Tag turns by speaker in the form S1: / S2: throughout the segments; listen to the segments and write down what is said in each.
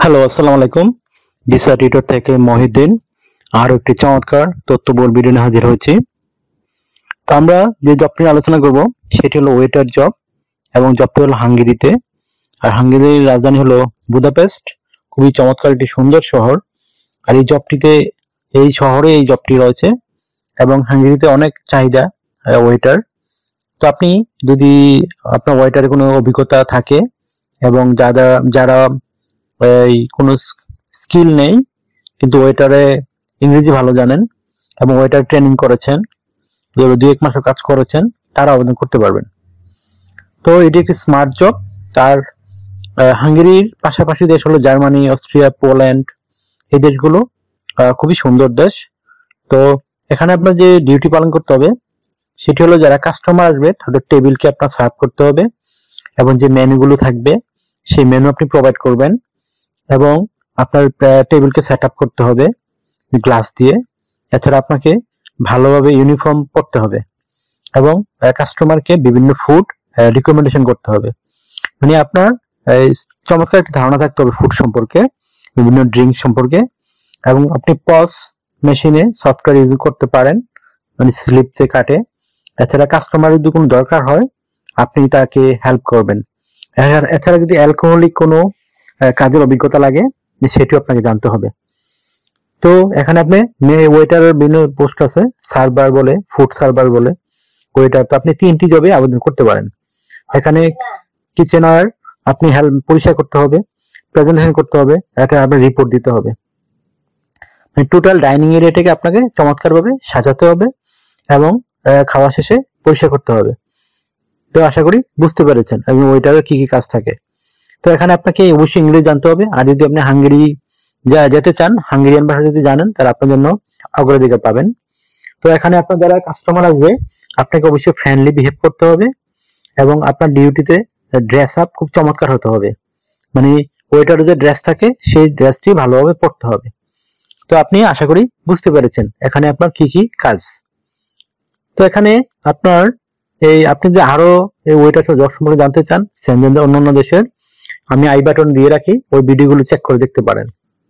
S1: Hello, আসসালামু আলাইকুম। Visa tutor থেকে মহিউদ্দিন আরও একটি চমৎকার তথ্যবহুল ভিডিও নিয়ে হাজির হয়েছি। তো আমরা যে জবটি নিয়ে আলোচনা করব সেটি হলো ওয়েটার জব, এবং জবটি হলো হাঙ্গেরিতে। আর হাঙ্গেরির রাজধানী হলো বুদাপেস্ট। খুবই চমৎকার একটি সুন্দর শহর। আর এই জবটিতে, এই শহরে এই জবটি রয়েছে, এবং হাঙ্গেরিতে অনেক চাহিদা ওয়েটার। তো আপনি যদি আপনার ওয়েটারের কোনো অভিজ্ঞতা থাকে এবং যারা যারা এই কোনো স্কিল নেই কিন্তু ওয়েটারে ইংরেজি ভালো জানেন এবং ওয়েটার ট্রেনিং করেছেন, 2-1 মাসের কাজ করেছেন, তারা আবেদন করতে পারবেন। তো এটি একটি স্মার্ট জব। তার হাঙ্গেরির পাশাপাশি দেশ হলো জার্মানি, অস্ট্রিয়া, পোল্যান্ড। এই দেশগুলো খুবই সুন্দর দেশ। তো এখানে আপনার যে ডিউটি পালন করতে হবে সেটি হলো, যারা কাস্টমার আসবে তাদের টেবিলকে আপনার সার্ভ করতে হবে, এবং যে মেনুগুলো থাকবে সেই মেনু আপনি প্রোভাইড করবেন, এবং আপনার টেবিলকে সেট আপ করতে হবে গ্লাস দিয়ে। এছাড়া আপনাকে ভালোভাবে ইউনিফর্ম পরতে হবে, এবং কাস্টমারকে বিভিন্ন ফুড রিকমেন্ডেশন করতে হবে। মানে আপনার চমৎকার একটি ধারণা থাকতে হবে ফুড সম্পর্কে, বিভিন্ন ড্রিঙ্ক সম্পর্কে, এবং আপনি পজ মেশিনে সফটওয়্যার ইউজ করতে পারেন, মানে স্লিপ যে কাটে। এছাড়া কাস্টমার যদি কোনো দরকার হয় আপনি তাকে হেল্প করবেন। এছাড়া যদি অ্যালকোহলিক কোনো কাজের অভিজ্ঞতা লাগে সেটিও আপনাকে জানতে হবে। তো এখানে আপনি ওয়েটারের বিভিন্ন পোস্ট আছে, সার্ভার বলে, ফুড সার্ভার বলে, ওয়েটার। তো আপনি 3টি জবে আবেদন করতে পারেন। এখানে কিচেনার আপনি হেল্প পরিষ্কার করতে হবে, প্রেজেন্টেশন করতে হবে, এটা আপনার রিপোর্ট দিতে হবে। টোটাল ডাইনিং এরিয়াটাকে আপনাকে চমৎকারভাবে সাজাতে হবে, এবং খাওয়া শেষে পরিষ্কার করতে হবে। তো আশা করি বুঝতে পেরেছেন এবং ওয়েটারের কি কি কাজ থাকে। তো এখানে আপনাকে অবশ্যই ইংরেজি জানতে হবে। আর যদি আপনি হাঙ্গেরি যেতে চান, হাঙ্গেরিয়ান ভাষা যদি জানেন, তাহলে আপনার জন্য অগ্রাধিকার পাবেন। তো এখানে আপনার যারা কাস্টমার আসবে আপনাকে অবশ্যই ফ্রেন্ডলি বিহেভ করতে হবে, এবং আপনার ডিউটিতে ড্রেস আপ খুব চমৎকার হতে হবে। মানে ওয়েটারের যে ড্রেস থাকে সেই ড্রেসটি ভালোভাবে পরতে হবে। তো আপনি আশা করি বুঝতে পেরেছেন এখানে আপনার কি কি কাজ। তো এখানে আপনার আপনি যে আরো এই ওয়েটার জব সম্পর্কে জানতে চান, সেনজেন অন্যান্য দেশের, আমি আই বাটন দিয়ে রাখি, ওই ভিডিওগুলো চেক করে দেখতে পারেন।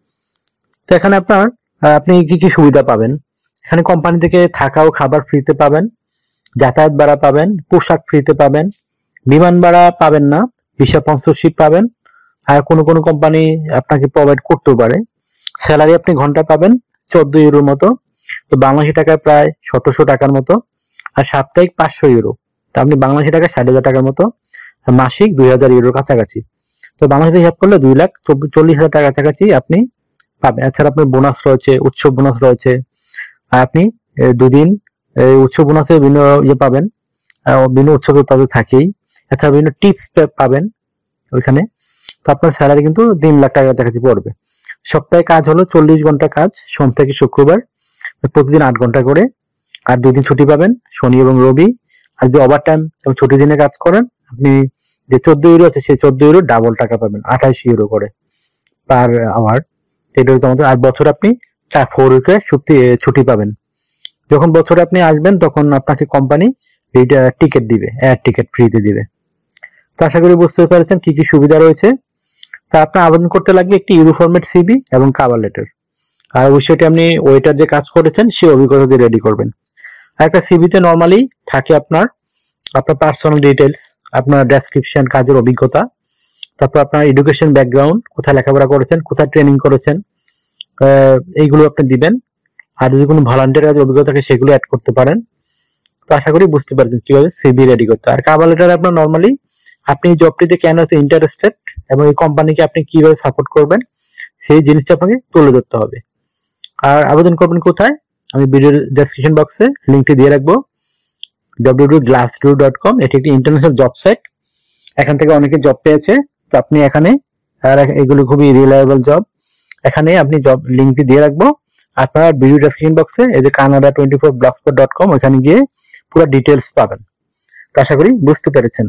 S1: তো এখানে আপনি কি কি সুবিধা পাবেন, এখানে কোম্পানি থেকে থাকা ও খাবার ফ্রিতে পাবেন, যাতায়াত ভাড়া পাবেন, পোশাক ফ্রিতে পাবেন, বিমান ভাড়া পাবেন না, ভিসা স্পন্সরশিপ পাবেন, আর কোনো কোনো কোম্পানি আপনাকে প্রোভাইড করতেও পারে। স্যালারি আপনি ঘন্টা পাবেন 14 ইউরোর মতো, তো বাংলাদেশি টাকায় প্রায় 1700 টাকার মতো, আর সাপ্তাহিক 500 ইউরো, তো আপনি বাংলাদেশি টাকায় 60,000 টাকার মতো, আর মাসিক 2000 ইউরোর কাছাকাছি। তো বাংলাদেশে হিসাব করলে 2,40,000 টাকার কাছাকাছি আপনি পাবেন। এছাড়া আপনার বোনাস রয়েছে, উৎসব বোনাস রয়েছে, আর আপনি 2 দিন উৎসব বোনাসে বিভিন্ন পাবেন, বিভিন্ন উৎসব তাদের থাকেই। এছাড়া বিভিন্ন টিপস পাবেন ওইখানে। তো আপনার স্যালারি কিন্তু 3 লাখ টাকার কাছাকাছি পড়বে। সপ্তাহে কাজ হলো 40 ঘন্টা কাজ, সোম থেকে শুক্রবার, প্রতিদিন 8 ঘন্টা করে, আর 2 দিন ছুটি পাবেন, শনি এবং রবি। আর যদি ওভার টাইম এবং ছুটি দিনে কাজ করেন, আপনি যে 14 ইউরো আছে সেই 14 ইউরো ডাবল টাকা পাবেন, 28 ইউরো করে পার আওয়ার। এটা হচ্ছে আমাদের। আর বছর আপনি 4 উইকের ছুটি পাবেন। যখন বছরে আপনি আসবেন তখন আপনাকে কোম্পানি এইটা টিকিট দিবে, এয়ার টিকিট ফ্রিতে দিবে। তো আশা করি বুঝতে পেরেছেন কি কি সুবিধা রয়েছে। তা আপনার আবেদন করতে লাগবে একটি ইউরো ফরম্যাট সিভি এবং কভার লেটার। আর অবশ্যই আপনি ওয়েটার যে কাজ করেছেন সেই অভিজ্ঞতা দিয়ে রেডি করবেন। আর একটা সিভিতে নর্মালি থাকে আপনার পার্সোনাল ডিটেলস, আপনার ডেসক্রিপশন, কাজের অভিজ্ঞতা, তারপর আপনার এডুকেশন ব্যাকগ্রাউন্ড, কোথায় লেখাপড়া করেছেন, কোথায় ট্রেনিং করেছেন, এইগুলো আপনি দিবেন। আর যদি কোনো ভলান্টিয়ার কাজের অভিজ্ঞতা থাকে সেগুলো অ্যাড করতে পারেন। তো আশা করি বুঝতে পারছেন কিভাবে সিভি রেডি করতে। আর কভার লেটারে আপনার নর্মালি আপনি এই জবটিতে কেন ইন্টারেস্টেড এবং এই কোম্পানিকে আপনি কিভাবে সাপোর্ট করবেন সেই জিনিসটা আপনাকে তুলে ধরতে হবে। আর আবেদন করবেন কোথায়, আমি ভিডিওর ডেসক্রিপশন বক্সে লিঙ্কটি দিয়ে রাখবো, www.glassdoor.com। এটি একটি ইন্টারন্যাশনাল জব সাইট, এখান থেকে অনেকে জব পেয়েছে। তো আপনি এখানে, আর এগুলো খুবই রিলায়েবল জব, এখানে আপনি জব লিঙ্কটি দিয়ে রাখবো। আপনার ভিডিও ডেসক্রিপশন বক্সে এই যে canada24blogspot.com, ওখানে গিয়ে পুরো ডিটেলস পাবেন। তো আশা করি বুঝতে পেরেছেন।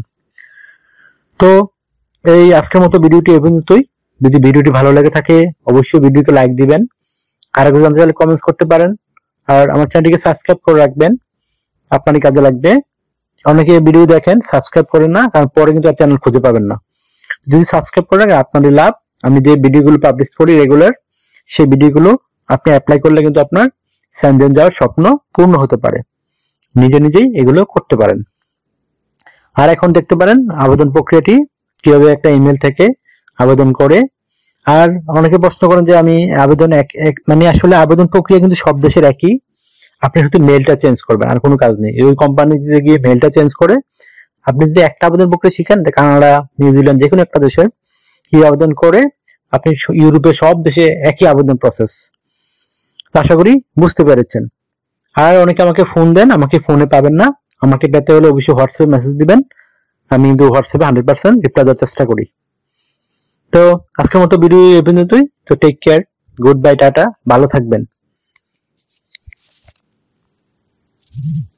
S1: তো এই আজকের মতো ভিডিওটি এই পর্যন্তই। যদি ভিডিওটি ভালো লেগে থাকে অবশ্যই ভিডিওকে লাইক দিবেন, আর একটু জানতে চাইলে কমেন্টস করতে পারেন, আর আমার চ্যানেলটিকে সাবস্ক্রাইব করে রাখবেন, আপনারই কাজে লাগবে। অনেকে ভিডিও দেখেন সাবস্ক্রাইব করেন না, কারণ পরে কিন্তু আর চ্যানেল খুঁজে পাবেন না। যদি সাবস্ক্রাইব করে রাখেন আপনারই লাভ, আমি যে ভিডিওগুলো পাবলিশ করি রেগুলার, সেই ভিডিওগুলো আপনি অ্যাপ্লাই করলে কিন্তু আপনার সেনজেন যাওয়ার স্বপ্ন পূর্ণ হতে পারে। নিজে নিজেই এগুলো করতে পারেন। আর এখন দেখতে পারেন আবেদন প্রক্রিয়াটি কিভাবে একটা ইমেল থেকে আবেদন করে। আর অনেকে প্রশ্ন করেন যে আমি আবেদন মানে আসলে আবেদন প্রক্রিয়া কিন্তু সব দেশের একই, আপনি শুধু মেলটা চেঞ্জ করবেন, আর কোনো কাজ নেই। ওই কোম্পানিতে গিয়ে মেলটা চেঞ্জ করে আপনি যদি একটা আবেদন প্রক্রিয়া শিখেন, কানাডা, নিউজিল্যান্ড, যে কোনো একটা দেশের কি আবেদন করে আপনি ইউরোপের সব দেশে একই আবেদন প্রসেস। আশা করি বুঝতে পেরেছেন। আর অনেকে আমাকে ফোন দেন, আমাকে ফোনে পাবেন না, আমাকে পেতে হলে অবশ্যই হোয়াটসঅ্যাপে মেসেজ দিবেন। আমি কিন্তু হোয়াটসঅ্যাপে 100% রিপ্লাই দেওয়ার চেষ্টা করি। তো আজকের মতো ভিডিও এই পর্যন্তই। তো take care, good bye, tata, ভালো থাকবেন।